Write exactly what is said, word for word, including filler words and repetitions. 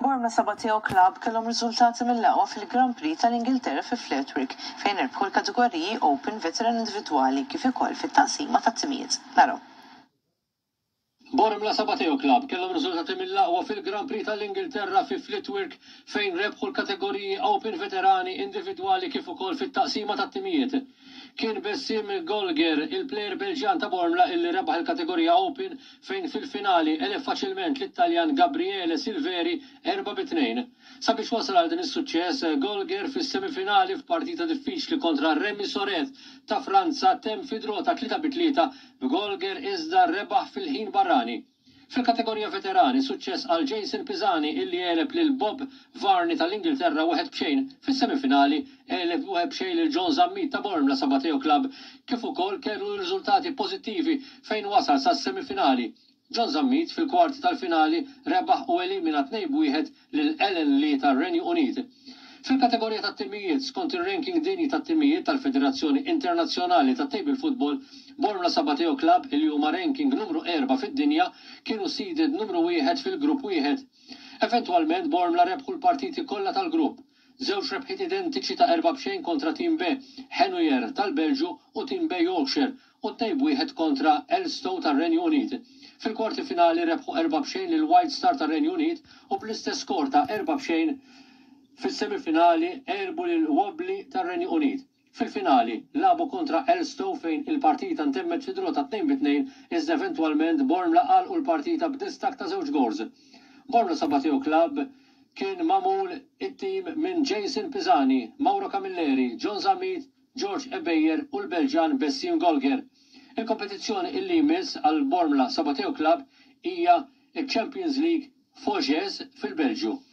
Bormla Sabateo Club kellhom riżultati mill-aqwa fil-Grand Prix tal-Ingilterra fi Fleetwick fejn irbħu l-kategoriji Open, Veteran individwali kif ukoll fit-taqsima tat-timijiet. Naraw. Bormla Sabateo Club kellhom riżultati mill-aqwa fil-Grand Prix tal-Ingilterra fi Fleetwick fejn rebħu l-kategoriji Open, Veterani individwali kif ukoll fit-taqsima tat-timijiet. Kien Bessim Golger, il-plejer Belġjan ta' Bormla illi rebaħ il-kategorija Open fejn fil-finali elef faċilment l-Italjan Gabriele Silveri erba' bitnejn. Sabiex wasal għal din is-suċċess, Golger fis-semifinali f'partita diffiċli kontra Remi Soret ta' Franza tem fidro ta' tlieta bitlieta b'Golger iżda rebaħ fil-ħin barrani. Fil-kategorija veterani, suċċess għal Jason Pisani illi jeleb lil Bob Varney tal-Ingilterra wieħed b'xejn fis-semifinali jeleb wieħed b'xejn lil John Zammit ta' Bormla Sabateo Club kif ukoll kellu riżultati pożittivi fejn wasal sas-semifinali. John Zammit fil-kwarti tal-finali rebaħ u elimina tnejn b'wieħed lil Ellen Lee tar-Renju Unit. Fil-kategorija tat-timijiet skont ir-ranking dinji tat-timijiet tal-Federazzjoni Internazzjonali tat-Table Football, Bormla Sabateo Club li huma ranking numru erba' fid-dinja kienu seeded numru wieħed fil-grupp wieħed. Eventwalment Bormla rebħu l-partiti kollha tal-grupp. Żewġ rebħiet identiċi ta' erba' b'xejn kontra Team B Henwier tal-Belġu u Team B Yorkshire u tnejn b'wieħed kontra Elstow tar-Renju Unit. Fil-kwarti finali rebħu erba' b'xejn lil White Star tar-Renju Unit u bl-istess skor ta' erba' b'xejn fis-semifinali erbu lil Wobbly tar-Renju Unit. Fil-finali labu kontra Elstow fejn il-partita ntemmet fidro ta' tnejn bitnejn iżda eventwalment Bormla qalqu l-partita b'distak ta' żewġ gols. Bormla Sabateo Club kien magħmul it-tim minn Jason Pisani, Mauro Camilleri, John Zammit, George Ebeyer u l-Belġan Bessim Golger. Il-kompetizzjoni illi jmiss għal Bormla Sabateo Club hija il-Champions League Foges fil-Belġju.